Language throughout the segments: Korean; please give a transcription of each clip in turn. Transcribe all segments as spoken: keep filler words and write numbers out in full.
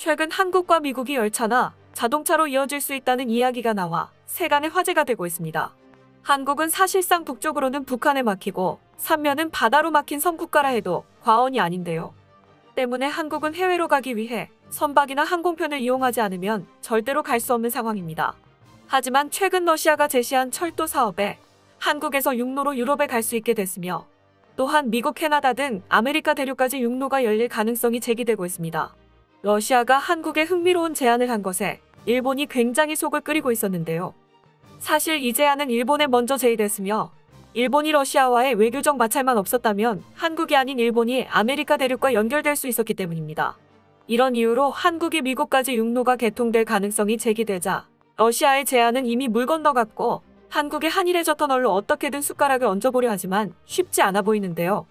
최근 한국과 미국이 열차나 자동차로 이어질 수 있다는 이야기가 나와 세간의 화제가 되고 있습니다. 한국은 사실상 북쪽으로는 북한에 막히고 삼면은 바다로 막힌 섬국가라 해도 과언이 아닌데요. 때문에 한국은 해외로 가기 위해 선박이나 항공편을 이용하지 않으면 절대로 갈 수 없는 상황입니다. 하지만 최근 러시아가 제시한 철도 사업에 한국에서 육로로 유럽에 갈 수 있게 됐으며 또한 미국, 캐나다 등 아메리카 대륙까지 육로가 열릴 가능성이 제기되고 있습니다. 러시아가 한국에 흥미로운 제안을 한 것에 일본이 굉장히 속을 끓이고 있었는데요. 사실 이 제안은 일본에 먼저 제의됐으며 일본이 러시아와의 외교적 마찰만 없었다면 한국이 아닌 일본이 아메리카 대륙과 연결될 수 있었기 때문입니다. 이런 이유로 한국이 미국까지 육로가 개통될 가능성이 제기되자 러시아의 제안은 이미 물 건너갔고 한국의 한일의 저 터널로 어떻게든 숟가락을 얹어보려 하지만 쉽지 않아 보이는데요.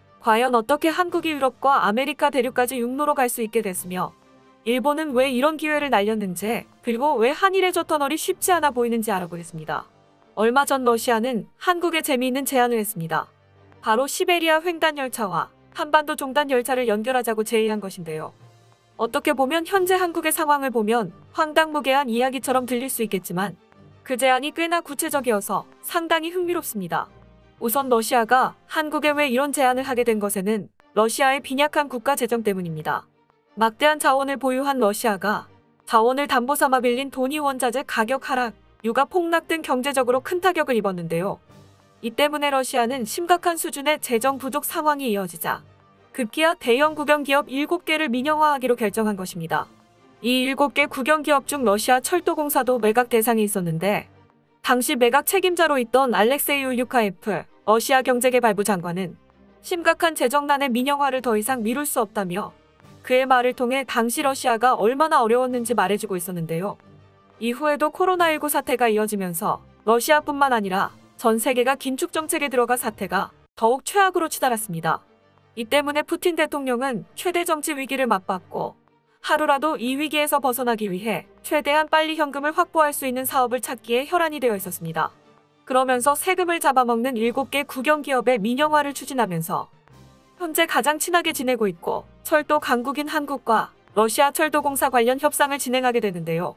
과연 어떻게 한국이 유럽과 아메리카 대륙까지 육로로 갈 수 있게 됐으며 일본은 왜 이런 기회를 날렸는지 그리고 왜 한일의 저 터널이 쉽지 않아 보이는지 알아보겠습니다. 얼마 전 러시아는 한국에 재미있는 제안을 했습니다. 바로 시베리아 횡단 열차와 한반도 종단 열차를 연결하자고 제의한 것인데요. 어떻게 보면 현재 한국의 상황을 보면 황당무계한 이야기처럼 들릴 수 있겠지만 그 제안이 꽤나 구체적이어서 상당히 흥미롭습니다. 우선 러시아가 한국에 왜 이런 제안을 하게 된 것에는 러시아의 빈약한 국가 재정 때문입니다. 막대한 자원을 보유한 러시아가 자원을 담보 삼아 빌린 돈이 원자재 가격 하락, 유가 폭락 등 경제적으로 큰 타격을 입었는데요. 이 때문에 러시아는 심각한 수준의 재정 부족 상황이 이어지자 급기야 대형 국영기업 일곱 개를 민영화하기로 결정한 것입니다. 이 일곱 개 국영기업 중 러시아 철도공사도 매각 대상이 있었는데 당시 매각 책임자로 있던 알렉세이 울류카예프 러시아 경제개발부 장관은 심각한 재정난의 민영화를 더 이상 미룰 수 없다며 그의 말을 통해 당시 러시아가 얼마나 어려웠는지 말해주고 있었는데요. 이후에도 코로나십구 사태가 이어지면서 러시아뿐만 아니라 전 세계가 긴축 정책에 들어가 사태가 더욱 최악으로 치달았습니다. 이 때문에 푸틴 대통령은 최대 정치 위기를 맞받고 하루라도 이 위기에서 벗어나기 위해 최대한 빨리 현금을 확보할 수 있는 사업을 찾기에 혈안이 되어 있었습니다. 그러면서 세금을 잡아먹는 일곱 개 국영기업의 민영화를 추진하면서 현재 가장 친하게 지내고 있고 철도 강국인 한국과 러시아 철도공사 관련 협상을 진행하게 되는데요.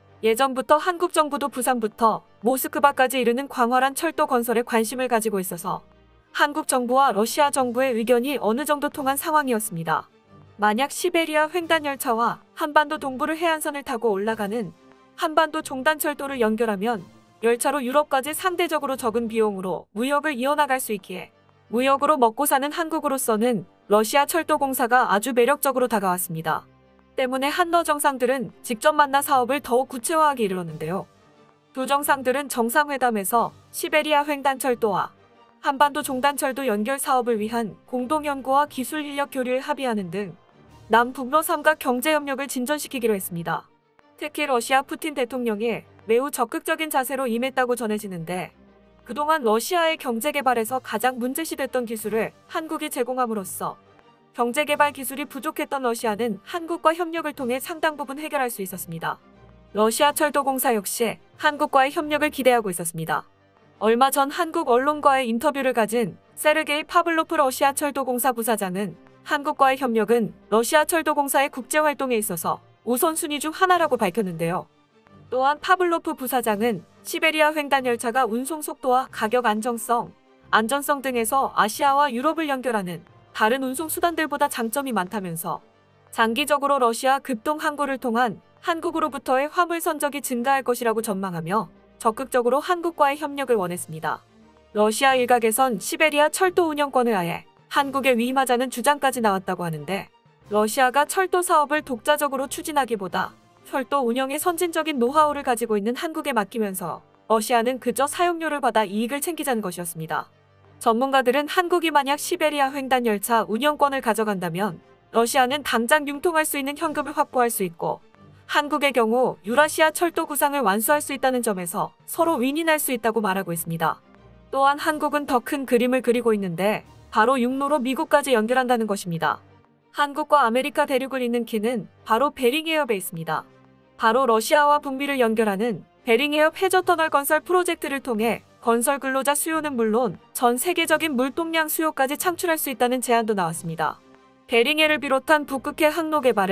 예전부터 한국 정부도 부산부터 모스크바까지 이르는 광활한 철도 건설에 관심을 가지고 있어서 한국 정부와 러시아 정부의 의견이 어느 정도 통한 상황이었습니다. 만약 시베리아 횡단 열차와 한반도 동부를 해안선을 타고 올라가는 한반도 종단철도를 연결하면 열차로 유럽까지 상대적으로 적은 비용으로 무역을 이어나갈 수 있기에 무역으로 먹고 사는 한국으로서는 러시아 철도공사가 아주 매력적으로 다가왔습니다. 때문에 한러 정상들은 직접 만나 사업을 더욱 구체화하기 이르렀는데요. 두 정상들은 정상회담에서 시베리아 횡단철도와 한반도 종단철도 연결 사업을 위한 공동연구와 기술 인력 교류를 합의하는 등 남북러 삼각 경제협력을 진전시키기로 했습니다. 특히 러시아 푸틴 대통령이 매우 적극적인 자세로 임했다고 전해지는데 그동안 러시아의 경제개발에서 가장 문제시됐던 기술을 한국이 제공함으로써 경제개발 기술이 부족했던 러시아는 한국과 협력을 통해 상당 부분 해결할 수 있었습니다. 러시아 철도공사 역시 한국과의 협력을 기대하고 있었습니다. 얼마 전 한국 언론과의 인터뷰를 가진 세르게이 파블로프 러시아 철도공사 부사장은 한국과의 협력은 러시아 철도공사의 국제활동에 있어서 우선순위 중 하나라고 밝혔는데요. 또한 파블로프 부사장은 시베리아 횡단 열차가 운송 속도와 가격 안정성, 안전성 등에서 아시아와 유럽을 연결하는 다른 운송 수단들보다 장점이 많다면서 장기적으로 러시아 급동 항구를 통한 한국으로부터의 화물 선적이 증가할 것이라고 전망하며 적극적으로 한국과의 협력을 원했습니다. 러시아 일각에선 시베리아 철도 운영권을 아예 한국에 위임하자는 주장까지 나왔다고 하는데 러시아가 철도 사업을 독자적으로 추진하기보다 철도 운영의 선진적인 노하우를 가지고 있는 한국에 맡기면서 러시아는 그저 사용료를 받아 이익을 챙기자는 것이었습니다. 전문가들은 한국이 만약 시베리아 횡단 열차 운영권을 가져간다면 러시아는 당장 융통할 수 있는 현금을 확보할 수 있고 한국의 경우 유라시아 철도 구상을 완수할 수 있다는 점에서 서로 윈윈할 수 있다고 말하고 있습니다. 또한 한국은 더 큰 그림을 그리고 있는데 바로 육로로 미국까지 연결한다는 것입니다. 한국과 아메리카 대륙을 잇는 키는 바로 베링해협에 있습니다. 바로 러시아와 북미를 연결하는 베링해협 해저터널 건설 프로젝트를 통해 건설 근로자 수요는 물론 전 세계적인 물동량 수요까지 창출할 수 있다는 제안도 나왔습니다. 베링해를 비롯한 북극해 항로 개발은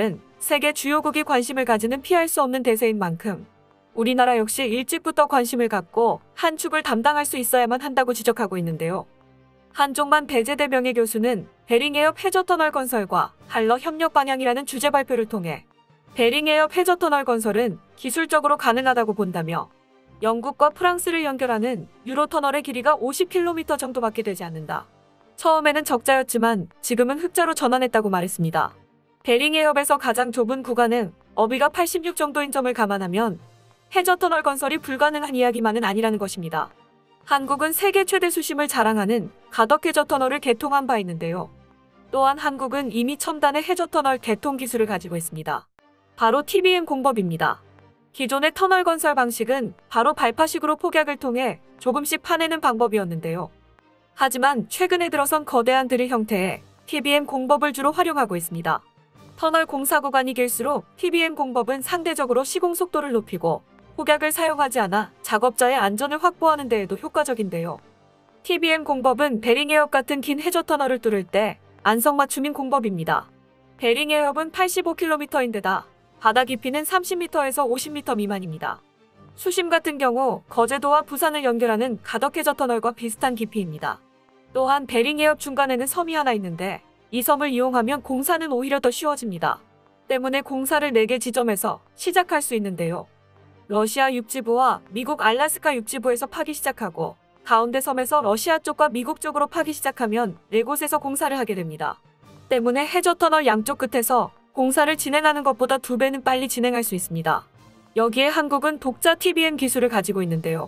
세계 주요국이 관심을 가지는 피할 수 없는 대세인 만큼 우리나라 역시 일찍부터 관심을 갖고 한 축을 담당할 수 있어야만 한다고 지적하고 있는데요. 한종만 배재대 명예교수는 베링에협 해저터널 건설과 한러 협력 방향이라는 주제 발표를 통해 베링에협 해저터널 건설은 기술적으로 가능하다고 본다며 영국과 프랑스를 연결하는 유로터널의 길이가 오십 킬로미터 정도밖에 되지 않는다. 처음에는 적자였지만 지금은 흑자로 전환했다고 말했습니다. 베링해협에서 가장 좁은 구간은 어비가 팔십육 정도인 점을 감안하면 해저터널 건설이 불가능한 이야기만은 아니라는 것입니다. 한국은 세계 최대 수심을 자랑하는 가덕 해저터널을 개통한 바 있는데요. 또한 한국은 이미 첨단의 해저터널 개통 기술을 가지고 있습니다. 바로 티비엠 공법입니다. 기존의 터널 건설 방식은 바로 발파식으로 폭약을 통해 조금씩 파내는 방법이었는데요. 하지만 최근에 들어선 거대한 드릴 형태의 티비엠 공법을 주로 활용하고 있습니다. 터널 공사 구간이 길수록 티비엠 공법은 상대적으로 시공 속도를 높이고 폭약을 사용하지 않아 작업자의 안전을 확보하는 데에도 효과적인데요. 티비엠 공법은 베링해협 같은 긴 해저터널을 뚫을 때 안성맞춤인 공법입니다. 베링해협은 팔십오 킬로미터인데다 바다 깊이는 삼십 미터에서 오십 미터 미만입니다. 수심 같은 경우 거제도와 부산을 연결하는 가덕 해저터널과 비슷한 깊이입니다. 또한 베링해협 중간에는 섬이 하나 있는데 이 섬을 이용하면 공사는 오히려 더 쉬워집니다. 때문에 공사를 네 개 지점에서 시작할 수 있는데요. 러시아 육지부와 미국 알래스카 육지부에서 파기 시작하고 가운데 섬에서 러시아 쪽과 미국 쪽으로 파기 시작하면 네 곳에서 공사를 하게 됩니다. 때문에 해저터널 양쪽 끝에서 공사를 진행하는 것보다 두 배는 빨리 진행할 수 있습니다. 여기에 한국은 독자 티비엠 기술을 가지고 있는데요.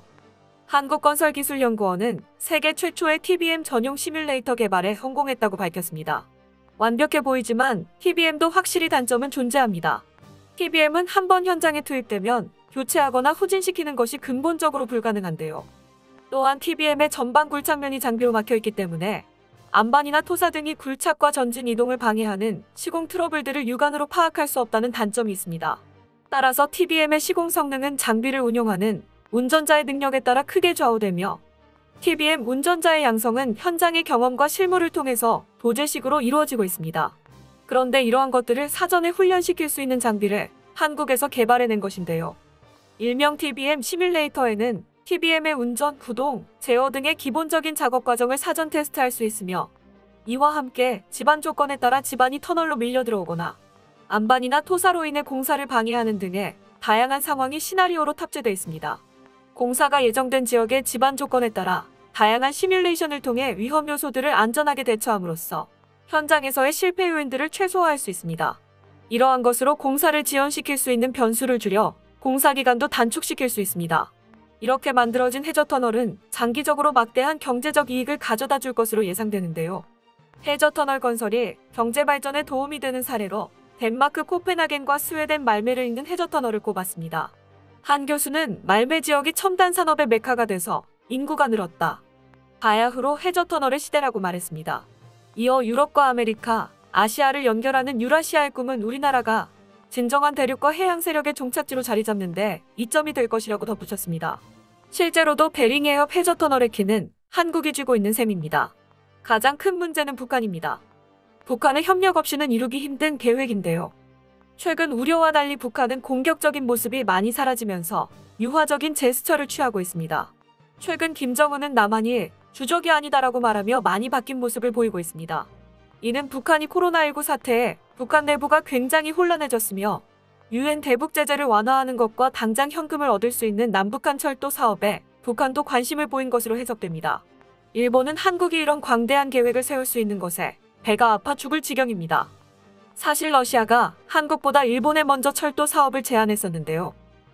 한국건설기술연구원은 세계 최초의 티비엠 전용 시뮬레이터 개발에 성공했다고 밝혔습니다. 완벽해 보이지만 티비엠도 확실히 단점은 존재합니다. 티비엠은 한 번 현장에 투입되면 교체하거나 후진시키는 것이 근본적으로 불가능한데요. 또한 티비엠의 전방 굴착면이 장비로 막혀있기 때문에 안반이나 토사 등이 굴착과 전진 이동을 방해하는 시공 트러블들을 육안으로 파악할 수 없다는 단점이 있습니다. 따라서 티비엠의 시공 성능은 장비를 운용하는 운전자의 능력에 따라 크게 좌우되며 티비엠 운전자의 양성은 현장의 경험과 실무를 통해서 도제식으로 이루어지고 있습니다. 그런데 이러한 것들을 사전에 훈련시킬 수 있는 장비를 한국에서 개발해낸 것인데요. 일명 티비엠 시뮬레이터에는 티비엠의 운전, 구동, 제어 등의 기본적인 작업 과정을 사전 테스트할 수 있으며 이와 함께 집안 조건에 따라 집안이 터널로 밀려 들어오거나 안반이나 토사로 인해 공사를 방해하는 등의 다양한 상황이 시나리오로 탑재되어 있습니다. 공사가 예정된 지역의 집안 조건에 따라 다양한 시뮬레이션을 통해 위험 요소들을 안전하게 대처함으로써 현장에서의 실패 요인들을 최소화할 수 있습니다. 이러한 것으로 공사를 지연시킬 수 있는 변수를 줄여 공사 기간도 단축시킬 수 있습니다. 이렇게 만들어진 해저터널은 장기적으로 막대한 경제적 이익을 가져다 줄 것으로 예상되는데요. 해저터널 건설이 경제발전에 도움이 되는 사례로 덴마크 코펜하겐과 스웨덴 말메를 잇는 해저터널을 꼽았습니다. 한 교수는 말메 지역이 첨단 산업의 메카가 돼서 인구가 늘었다. 바야흐로 해저터널의 시대라고 말했습니다. 이어 유럽과 아메리카, 아시아를 연결하는 유라시아의 꿈은 우리나라가 진정한 대륙과 해양 세력의 종착지로 자리 잡는데 이점이 될 것이라고 덧붙였습니다. 실제로도 베링해협 해저터널의 키는 한국이 쥐고 있는 셈입니다. 가장 큰 문제는 북한입니다. 북한의 협력 없이는 이루기 힘든 계획인데요. 최근 우려와 달리 북한은 공격적인 모습이 많이 사라지면서 유화적인 제스처를 취하고 있습니다. 최근 김정은은 남한이 주적이 아니다라고 말하며 많이 바뀐 모습을 보이고 있습니다. 이는 북한이 코로나십구 사태에 북한 내부가 굉장히 혼란해졌으며 유엔 대북 제재를 완화하는 것과 당장 현금을 얻을 수 있는 남북한 철도 사업에 북한도 관심을 보인 것으로 해석됩니다. 일본은 한국이 이런 광대한 계획을 세울 수 있는 것에 배가 아파 죽을 지경입니다. 사실 러시아가 한국보다 일본에 먼저 철도 사업을 제안했었는데요.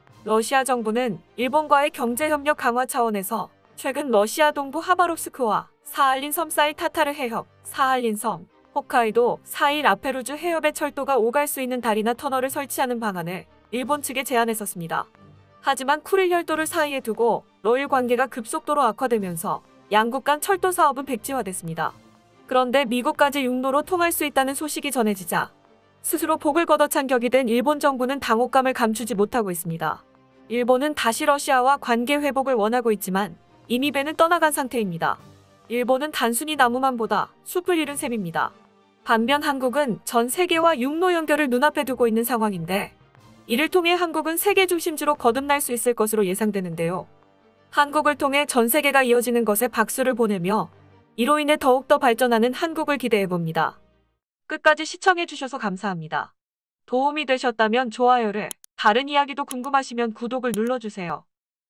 러시아 정부는 일본과의 경제협력 강화 차원에서 최근 러시아 동부 하바롭스크와 사할린 섬 사이 타타르 해협, 사할린 섬, 홋카이도, 사일 아페루주 해협에 철도가 오갈 수 있는 다리나 터널을 설치하는 방안을 일본 측에 제안했었습니다. 하지만 쿠릴 열도를 사이에 두고 러일 관계가 급속도로 악화되면서 양국 간 철도 사업은 백지화됐습니다. 그런데 미국까지 육로로 통할 수 있다는 소식이 전해지자 스스로 복을 걷어찬 격이 된 일본 정부는 당혹감을 감추지 못하고 있습니다. 일본은 다시 러시아와 관계 회복을 원하고 있지만 이미 배는 떠나간 상태입니다. 일본은 단순히 나무만 보다 숲을 잃은 셈입니다. 반면 한국은 전 세계와 육로 연결을 눈앞에 두고 있는 상황인데 이를 통해 한국은 세계 중심지로 거듭날 수 있을 것으로 예상되는데요. 한국을 통해 전 세계가 이어지는 것에 박수를 보내며 이로 인해 더욱더 발전하는 한국을 기대해봅니다. 끝까지 시청해주셔서 감사합니다. 도움이 되셨다면 좋아요를, 다른 이야기도 궁금하시면 구독을 눌러주세요.